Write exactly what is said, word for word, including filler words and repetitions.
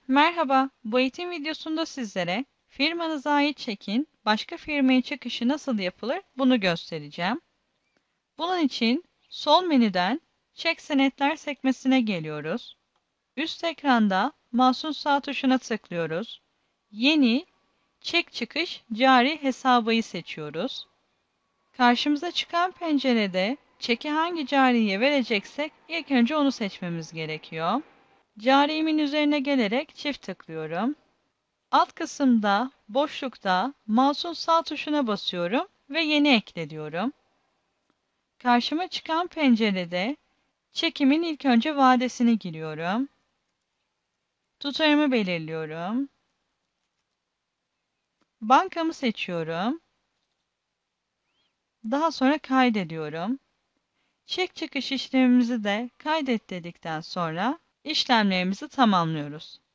Merhaba, bu eğitim videosunda sizlere firmanıza ait çekin başka firmaya çıkışı nasıl yapılır bunu göstereceğim. Bunun için sol menüden Çek Senetler sekmesine geliyoruz. Üst ekranda mouse'un sağ tuşuna tıklıyoruz. Yeni Çek Çıkış Cari Hesabı'yı seçiyoruz. Karşımıza çıkan pencerede çeki hangi cariye vereceksek ilk önce onu seçmemiz gerekiyor. Carimin üzerine gelerek çift tıklıyorum. Alt kısımda boşlukta mouse'un sağ tuşuna basıyorum ve yeni ekle diyorum. Karşıma çıkan pencerede çekimin ilk önce vadesini giriyorum. Tutarımı belirliyorum. Bankamı seçiyorum. Daha sonra kaydediyorum. Çek çıkış işlemimizi de kaydet dedikten sonra işlemlerimizi tamamlıyoruz.